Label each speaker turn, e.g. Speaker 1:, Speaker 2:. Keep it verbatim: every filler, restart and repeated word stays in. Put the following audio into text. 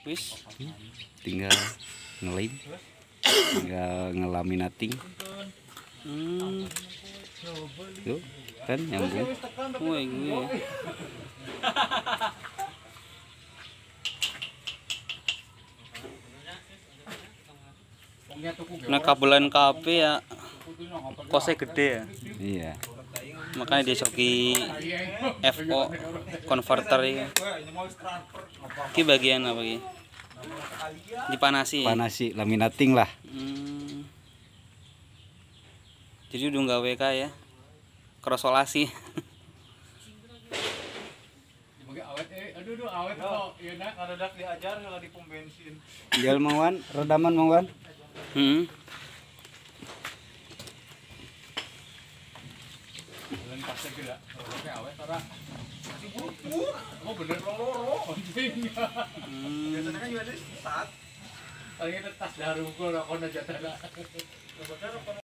Speaker 1: Wis,
Speaker 2: tinggal ngelem, tinggal ngelaminating.
Speaker 1: hmm.
Speaker 2: Tuh, kan nyambung.
Speaker 1: Woi gue. Nah kabelan K P ya kosnya gede ya.
Speaker 2: Iya.
Speaker 1: Makanya dia coki F O converter ya. Ki bagian apa ki? Dipanasi.
Speaker 2: Panasi laminating lah.
Speaker 1: Hmm. Jadi udah nggak W K ya. Krosolasi.
Speaker 3: Aduh, aduh, awet kok. Iya nak, ada dak diajar kalau di pom bensin.
Speaker 2: Jual mangwan, redaman mangwan.
Speaker 1: Hmm.
Speaker 3: Jalan pasnya gila, rokoknya awet ora. Masih pur. Oh bener loro anjing. Biasanya kan juga ada saat. Paling tas daru kok rokoknya jatah.